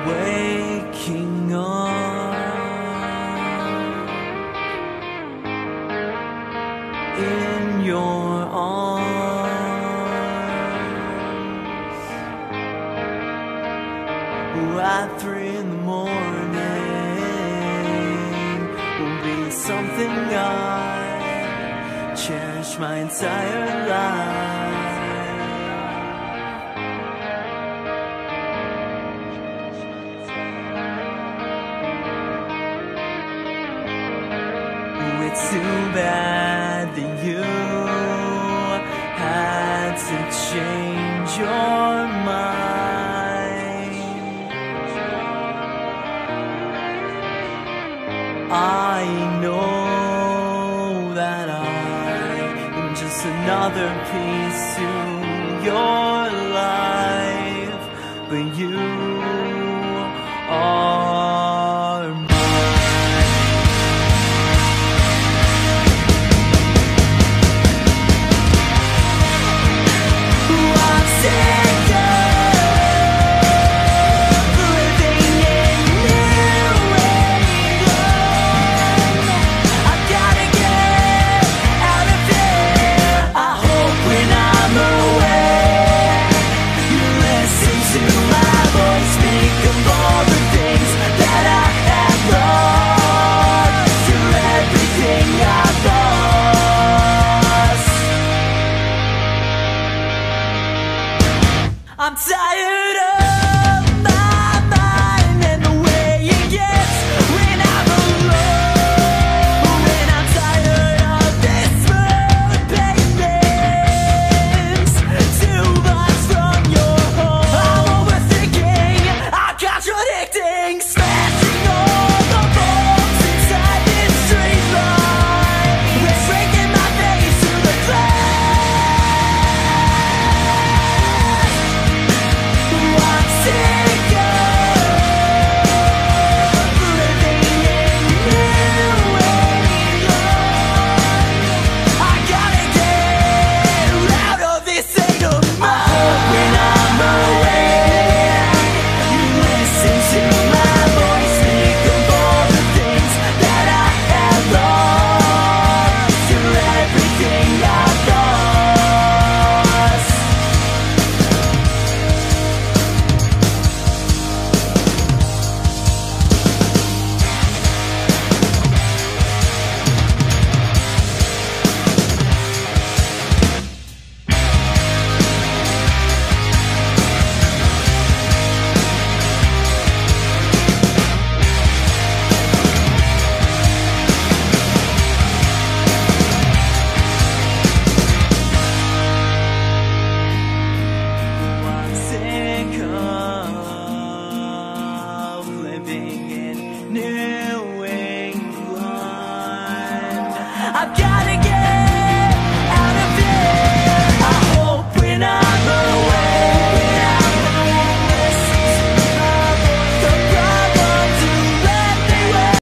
waking up in your arms at 3 in the morning will be something I cherish my entire life. It's too bad that you had to change your mind. I know that I am just another piece to your life, but you are I'm tired of my mind and the way it gets when I'm alone. And I'm tired of this smooth payments, too much from your home. I'm overthinking, I'm contradicting, smashing all the bolts inside this straight line. We're breaking my face through the glass. New England, I've gotta get